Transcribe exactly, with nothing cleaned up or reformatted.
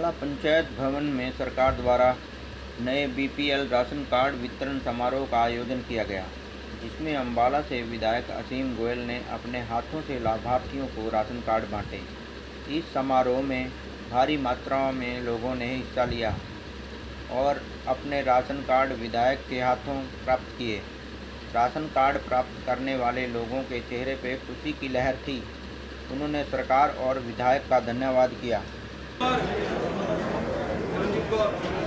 अम्बाला पंचायत भवन में सरकार द्वारा नए बीपीएल राशन कार्ड वितरण समारोह का आयोजन किया गया, जिसमें अम्बाला से विधायक असीम गोयल ने अपने हाथों से लाभार्थियों को राशन कार्ड बांटे। इस समारोह में भारी मात्रा में लोगों ने हिस्सा लिया और अपने राशन कार्ड विधायक के हाथों प्राप्त किए। राशन कार्ड प्राप्त करने वाले लोगों के चेहरे पर खुशी की लहर थी। उन्होंने सरकार और विधायक का धन्यवाद किया।